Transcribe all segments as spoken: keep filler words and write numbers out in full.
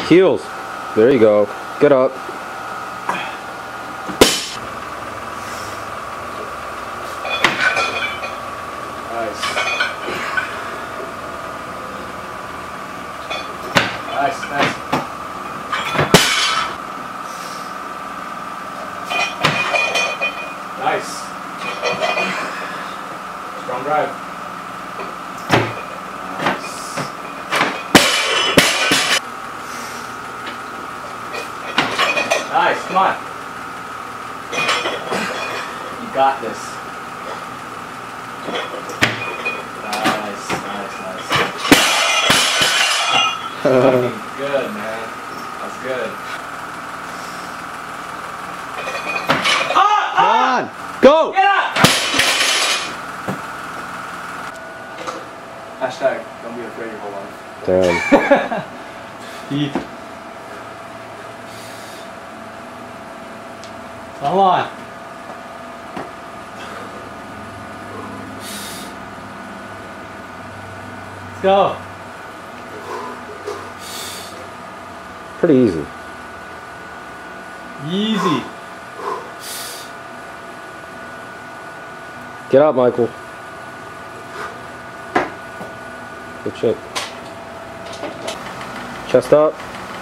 Heels. There you go. Get up. Nice. Nice, nice. Nice. Strong drive. Nice. Nice, come on. You got this. Nice, nice, nice. Fucking good, man. That's good. Come on! Go! Get up! Hashtag, don't be afraid your whole life. Damn. Heat. Come on. Let's go. Pretty easy. Easy. Get up, Michael. Good shit. Chest up.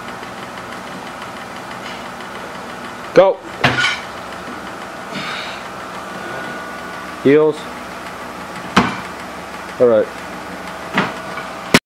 Go. Heels. All right.